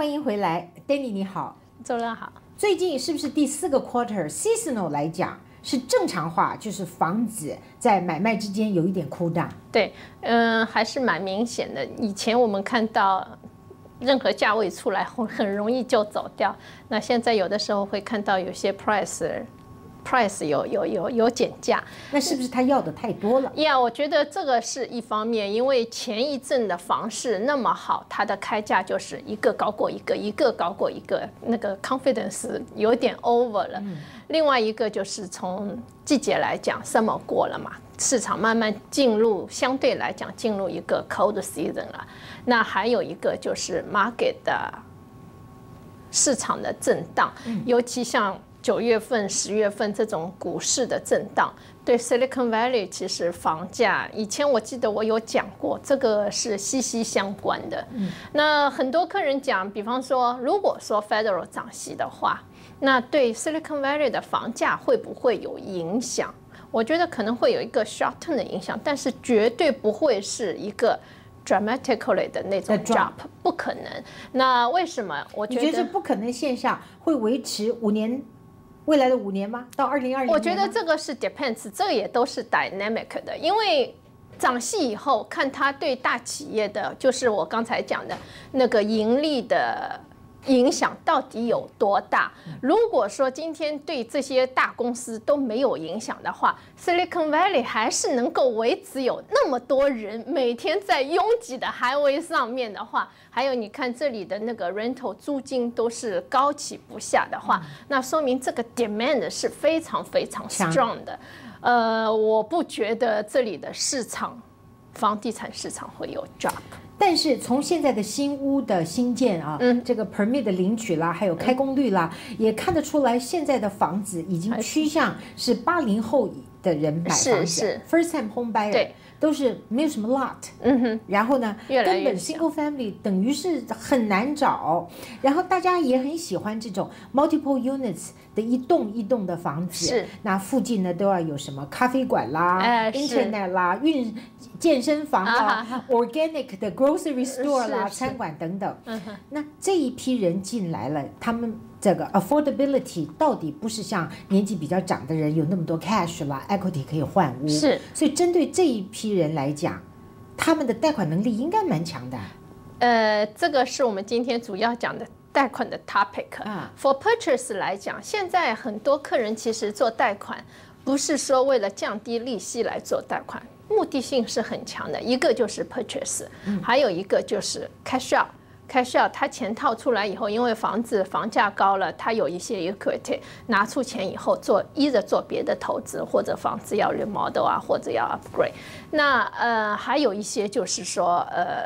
欢迎回来 ，Danny 你好， 周乐好。 最近是不是第4个 quarter seasonal 来讲是正常化，就是房子在买卖之间有一点cool down？ 对，还是蛮明显的。以前我们看到任何价位出来后，很容易就走掉。那现在有的时候会看到有些 price 有减价， 那是不是他要的太多了？ 我觉得这个是一方面，因为前一阵的房市那么好，它的开价就是一个高过一个，一个高过一个，那个 confidence 有点 over 了。另外一个就是从季节来讲 ，summer 过了嘛，市场慢慢进入相对来讲进入一个 cold season 了。那还有一个就是 market 的市场的震荡，尤其像9月份、10月份这种股市的震荡，对 Silicon Valley 其实房价，以前我记得我有讲过，这个是息息相关的。那很多客人讲，比方说，如果说 Federal 涨息的话，那对 Silicon Valley 的房价会不会有影响？我觉得可能会有一个 short term 的影响，但是绝对不会是一个dramatically 的那种 drop， 不可能。那为什么？我觉得你觉得这不可能现象会维持5年？未来的5年吗？到2020年？ 我觉得这个是 depends， 这个也都是 dynamic 的，因为涨息以后，看它对大企业的，就是我刚才讲的那个盈利的影响到底有多大。如果说今天对这些大公司都没有影响的话， Silicon Valley 还是能够维持有那么多人每天在拥挤的 highway 上面的话，还有你看这里的那个 rental 租金都是高起不下的话，那说明这个 demand 是非常非常 strong 的。我不觉得这里的市场，房地产市场会有 drop。 但是从现在的新屋的新建啊，这个 permit 的领取啦，还有开工率啦，也看得出来，现在的房子已经趋向是80后的人买房子 ，first time home buyer， 对，都是没有什么 lot，然后呢，根本 single family 等于是很难找，然后大家也很喜欢这种 multiple units 的一栋一栋的房子，是，那附近呢都要有什么咖啡馆啦、internet 啦、健身房啦、organic 的 grocery store 啦、餐馆等等。那这一批人进来了，他们这个 affordability 到底不是像年纪比较长的人有那么多 cash 啦 equity 可以换屋，是，所以针对这一批人来讲，他们的贷款能力应该蛮强的。 这个是我们今天主要讲的贷款的 topic。For purchase 来讲，现在很多客人其实做贷款，不是说为了降低利息来做贷款，目的性是很强的。一个就是 purchase，还有一个就是 cash out。cash out， 他钱套出来以后，因为房价高了，他有一些 equity， 拿出钱以后做别的投资，或者房子要 remodel 啊，或者要 upgrade。那还有一些就是说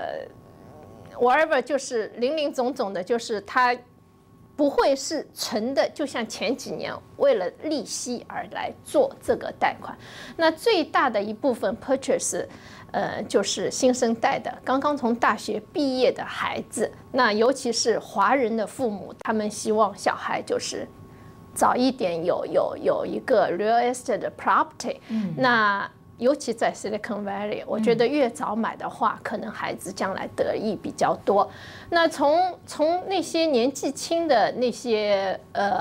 whatever， 就是林林总总的，就是他不会是纯的，就像前几年为了利息而来做这个贷款。那最大的一部分 purchase，就是新生代的，刚刚从大学毕业的孩子，那尤其是华人的父母，他们希望小孩就是早一点有一个 real estate 的 property。那尤其在 Silicon Valley， 我觉得越早买的话，可能孩子将来得益比较多。那从那些年纪轻的那些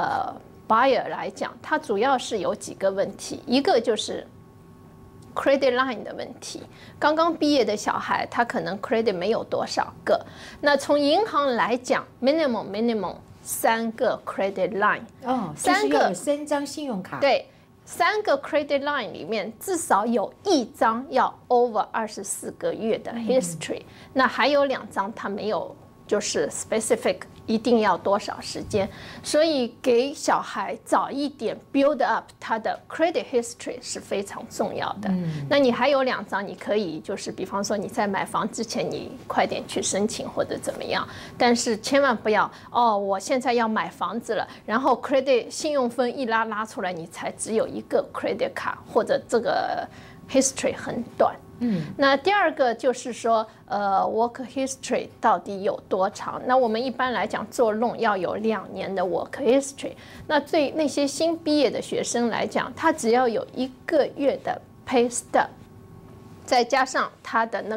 buyer 来讲，它主要是有几个问题，一个就是credit line 的问题，刚刚毕业的小孩，他可能 credit 没有多少个。那从银行来讲 ，minimum 3个 credit line， 3个3张信用卡， 对，3个 credit line 里面至少有1张要 over 24个月的 history，那还有2张它没有，就是 specific。一定要多少时间，所以给小孩早一点 build up 他的 credit history 是非常重要的。那你还有2张，你可以就是比方说你在买房之前，你快点去申请或者怎么样，但是千万不要我现在要买房子了，然后 credit 信用分一拉出来，你才只有1个 credit 卡，或者这个 history 很短。那第二个就是说work history 到底有多长？那我们一般来讲做 loan 要有2年的 work history。那对那些新毕业的学生来讲，他只要有1个月的 pay stub， 再加上他的那个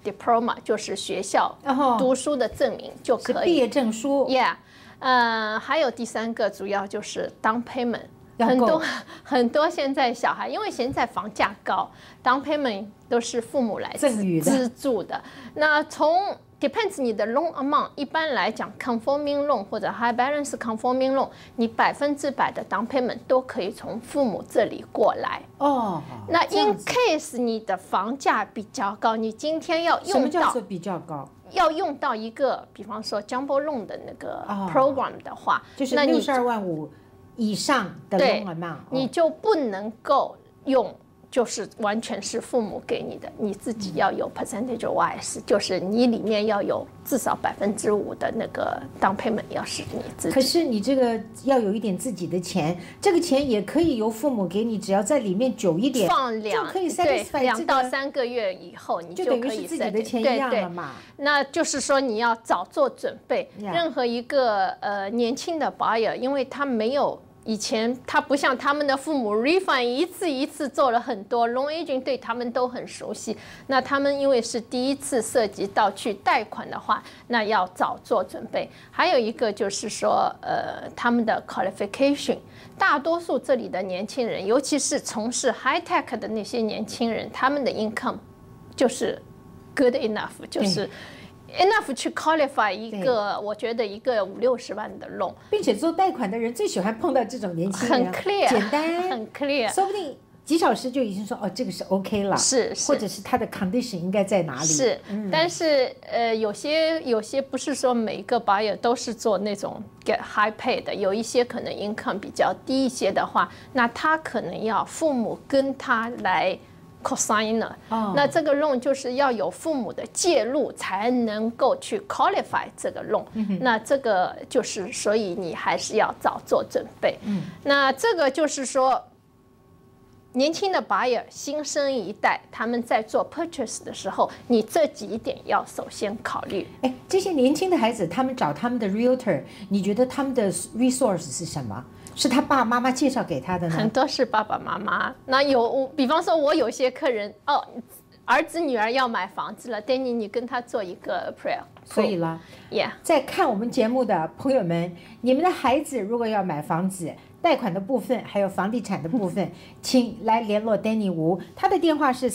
diploma， 就是学校读书的证明就可以， 是毕业证书。 Yeah， 还有第3个主要就是 down payment。很多现在小孩，因为现在房价高 ，down payment 都是父母来资助的。那从 depends 你的 loan amount， 一般来讲 conforming loan 或者 high balance conforming loan， 你100%的 down payment 都可以从父母这里过来。那 in case 你的房价比较高，你今天要用到， 什么叫做比较高？ 要用到一个，比方说 jumbo loan 的那个 program 的话， 就是62.5万以上的 loan amount， 你就不能够用，就是完全是父母给你的，你自己要有 percentage wise， 就是你里面要有至少5%的那个 down payment 要是你自己。 可是你这个要有一点自己的钱，这个钱也可以由父母给你，只要在里面久一点， 放就可以 satisfy 2到3个月以后，你就可以等于是自己的钱一样了嘛。 那就是说你要早做准备。任何一个年轻的 buyer， 因为他没有。以前他不像他们的父母 refund 一次一次做了很多 loan agent 对他们都很熟悉，那他们因为是第一次涉及到去贷款的话，那要早做准备。还有一个就是说他们的 qualification， 大多数这里的年轻人，尤其是从事 high tech 的那些年轻人，他们的 income 就是 good enough， 就是enough 去 qualify 一个，我觉得一个50-60万的 loan， 并且做贷款的人最喜欢碰到这种年轻人， 很 clear， 简单， 很 clear， 说不定几小时就已经说这个是 OK 了， 是， 或者是他的 condition 应该在哪里？ 是，但是有些不是说每一个 buyer 都是做那种 get high pay 的，有一些可能 income 比较低一些的话，那他可能要父母跟他来cosigner， 那这个 loan 就是要有父母的介入才能够去 qualify 这个 loan，那这个就是所以你还是要早做准备。那这个就是说，年轻的 buyer 新生一代他们在做 purchase 的时候，你这几点要首先考虑。 这些年轻的孩子他们找他们的 realtor， 你觉得他们的 resource 是什么？是他爸爸妈妈介绍给他的呢？ 很多是爸爸妈妈。那比方说，我有些客人儿子女儿要买房子了 ，Danny， 你跟他做一个 prayer。 所以了， 在看我们节目的朋友们，你们的孩子如果要买房子，贷款的部分还有房地产的部分，请来联络 Danny Wu， 他的电话是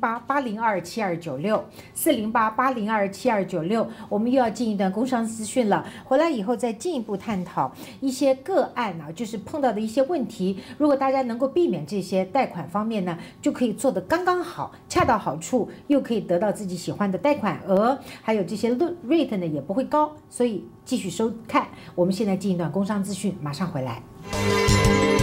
408-802-7296，408-802-7296。我们又要进一段工商资讯了，回来以后再进一步探讨一些个案就是碰到的一些问题。如果大家能够避免这些贷款方面呢，就可以做得刚刚好，恰到好处，又可以得到自己喜欢的贷款额，还有这些rate 呢也不会高，所以继续收看。我们现在进一段工商资讯，马上回来。